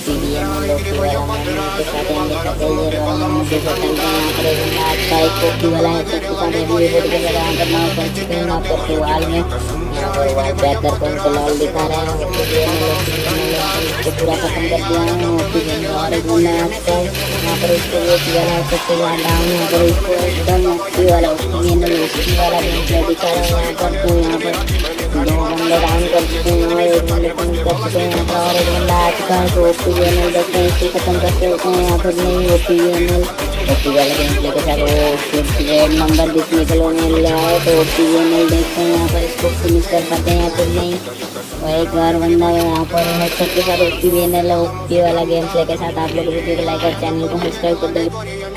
OPBNL OP वाला manual के साथ यहाँ देख सकते हैं ये वाला मैनुअल देख सकते हैं। यहाँ पर एक आज का एक OP वाला है तो उसके साथ अभी रिपोर्ट के लगा यहाँ पर नाम कर चुके हैं। यहाँ पर वाल में यहाँ पर वाल बेहतर कौन सा लाल दिखा रहे हैं OPBNL इसको पूरा खत्म कर दिया है। OPBNL और एक बंदा है आज का यहाँ पर उसको OP वाला है सबसे ज़्यादा डाउन यहाँ पर उसको एकदम OP वाला OPBNL OP वाला गेम प्ले दिखा रहे हैं। यहाँ पर तो यहाँ पर दो बंदे डाउन कर चुके हैं और एक बंदे फिनिश कर चुके हैं। यहाँ पर और एक बंदा आ चुका है तो OPBNL देखते हैं इसको खत्म करते होते हैं। यहाँ पर नहीं OPBNL OP वाले गेम प्ले के साथ वो रेड नंबर देखने के लिए मिल रहा है तो OPBNL देखते हैं यहाँ पर इसको फिनिश कर पाते हैं या फिर नहीं। और एक और बंदा है यहाँ पर हेडसेट के साथ OPBNL OP वाला गेम प्ले के साथ आप लोग वीडियो को लाइक और चैनल को सब्सक्राइब कर दो।